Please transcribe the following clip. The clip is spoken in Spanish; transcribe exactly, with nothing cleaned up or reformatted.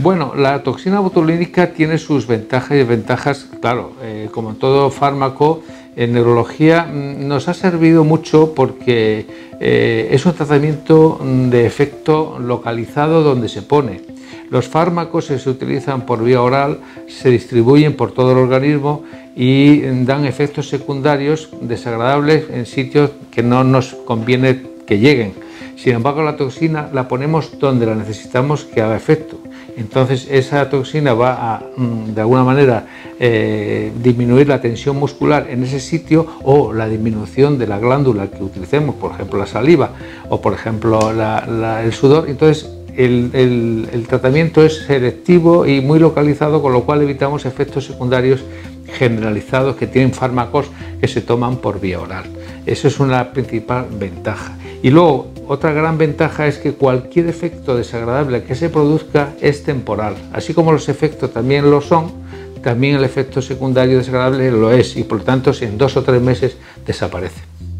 Bueno, la toxina botulínica tiene sus ventajas y desventajas, claro, eh, como en todo fármaco, en neurología nos ha servido mucho porque eh, es un tratamiento de efecto localizado donde se pone. Los fármacos se utilizan por vía oral, se distribuyen por todo el organismo y dan efectos secundarios desagradables en sitios que no nos conviene que lleguen. Sin embargo, la toxina la ponemos donde la necesitamos que haga efecto. Entonces esa toxina va a, de alguna manera, eh, disminuir la tensión muscular en ese sitio o la disminución de la glándula que utilicemos, por ejemplo la saliva o por ejemplo la, la, el sudor. Entonces el, el, el tratamiento es selectivo y muy localizado, con lo cual evitamos efectos secundarios generalizados que tienen fármacos que se toman por vía oral. Eso es una principal ventaja. Y luego, otra gran ventaja es que cualquier efecto desagradable que se produzca es temporal. Así como los efectos también lo son, también el efecto secundario desagradable lo es, y por lo tanto en dos o tres meses desaparece.